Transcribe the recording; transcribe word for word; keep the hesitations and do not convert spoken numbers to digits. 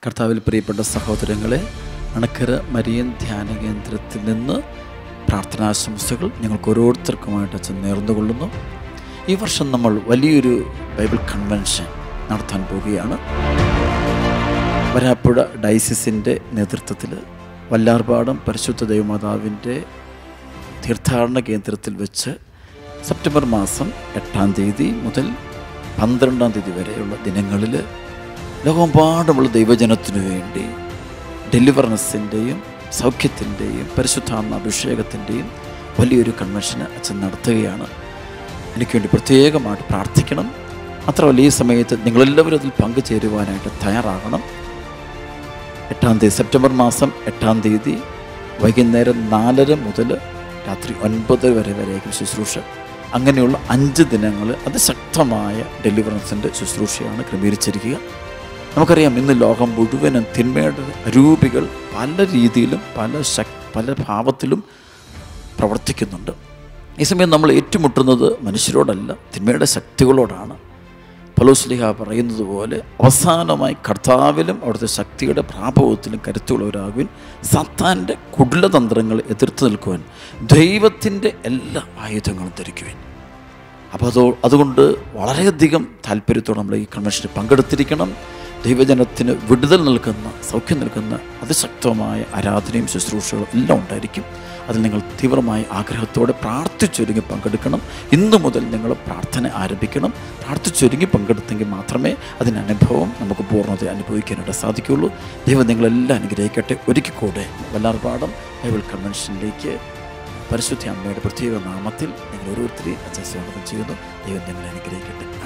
കർത്താവിൽ പ്രിയപ്പെട്ട സഹോദരങ്ങളെ, അണക്കര മരിയൻ ധ്യാന കേന്ദ്രത്തിൽ നിന്ന് പ്രാർത്ഥനാശംസകൾ ഞങ്ങൾക്ക് ഓരോരുത്തർക്കുമായിട്ട് അച്ഛൻ നേർന്നുകൊള്ളുന്നു. ഈ വർഷം നമ്മൾ വലിയൊരു ബൈബിൾ കൺവെൻഷൻ നടത്താൻ പോവുകയാണ്. വരാപ്പുഴ ഡയസിസിൻ്റെ നേതൃത്വത്തിൽ വല്ലാർപാടം പരിശുദ്ധ ദൈവമാതാവിൻ്റെ തീർത്ഥാടന കേന്ദ്രത്തിൽ വെച്ച് സെപ്റ്റംബർ മാസം എട്ടാം തീയതി മുതൽ പന്ത്രണ്ടാം തീയതി വരെയുള്ള ദിനങ്ങളിൽ ലോകമെമ്പാടുമുള്ള ദൈവജനത്തിനു വേണ്ടി ഡെലിവറൻസിൻ്റെയും സൗഖ്യത്തിൻ്റെയും പരിശുദ്ധാത്മ അഭിഷേകത്തിൻ്റെയും വലിയൊരു കൺവെൻഷൻ അച്ഛൻ നടത്തുകയാണ്. എനിക്ക് വേണ്ടി പ്രത്യേകമായിട്ട് പ്രാർത്ഥിക്കണം. മാത്രമല്ല, ഈ സമയത്ത് നിങ്ങളെല്ലാവരും അതിൽ പങ്കുചേരുവാനായിട്ട് തയ്യാറാകണം. എട്ടാം തീയതി സെപ്റ്റംബർ മാസം എട്ടാം തീയതി വൈകുന്നേരം നാലര മുതൽ രാത്രി ഒൻപത് വരെ വരെയായിരിക്കും ശുശ്രൂഷ. അങ്ങനെയുള്ള അഞ്ച് ദിനങ്ങൾ അതിശക്തമായ ഡെലിവറൻസിൻ്റെ ശുശ്രൂഷയാണ് ക്രമീകരിച്ചിരിക്കുക. നമുക്കറിയാം, ഇന്ന് ലോകം മുഴുവനും തിന്മയുടെ രൂപികൾ പല രീതിയിലും പല ശക് പല ഭാവത്തിലും പ്രവർത്തിക്കുന്നുണ്ട്. ഈ സമയം നമ്മൾ ഏറ്റുമുട്ടുന്നത് മനുഷ്യരോടല്ല, തിന്മയുടെ ശക്തികളോടാണ്. പൗലോസ്ലീഹ പറയുന്നത് പോലെ അവസാനമായി കർത്താവിലും അവിടുത്തെ ശക്തിയുടെ പ്രാഭവത്തിലും കരുത്തുള്ളവരാകുവാൻ, സാത്താൻ്റെ കുടിലതന്ത്രങ്ങൾ എതിർത്ത് നിൽക്കുവാൻ ദൈവത്തിൻ്റെ എല്ലാ ആയുധങ്ങളും ധരിക്കുവാൻ. അപ്പോൾ അതോ അതുകൊണ്ട് വളരെയധികം താല്പര്യത്തോടെ നമ്മൾ ഈ കൺവെൻഷനിൽ പങ്കെടുത്തിരിക്കണം. ദൈവജനത്തിന് വിടുതൽ നൽകുന്ന, സൗഖ്യം നൽകുന്ന അതിശക്തമായ ആരാധനയും ശുശ്രൂഷകളും എല്ലാം ഉണ്ടായിരിക്കും. അതിൽ നിങ്ങൾ തീവ്രമായ ആഗ്രഹത്തോടെ പ്രാർത്ഥിച്ചൊരുങ്ങി പങ്കെടുക്കണം. ഇന്നു മുതൽ നിങ്ങൾ പ്രാർത്ഥന ആരംഭിക്കണം. പ്രാർത്ഥിച്ചൊരുങ്ങി പങ്കെടുത്തെങ്കിൽ മാത്രമേ അതിൻ്റെ അനുഭവം നമുക്ക് പൂർണ്ണത അനുഭവിക്കാനായിട്ട് സാധിക്കുകയുള്ളൂ. ദൈവം നിങ്ങളെല്ലാം അനുഗ്രഹിക്കട്ടെ. ഒരിക്കൽ കൂടെ വല്ലാർപാടം ബൈബിൾ കൺവെൻഷനിലേക്ക് പരിശുദ്ധ അമ്മയുടെ പ്രത്യേക നാമത്തിൽ നിങ്ങൾ ഓരോരുത്തരെയും അച്ഛൻ സ്വാഗതം ചെയ്യുന്നു. ദൈവം നിങ്ങളെ അനുഗ്രഹിക്കട്ടെ.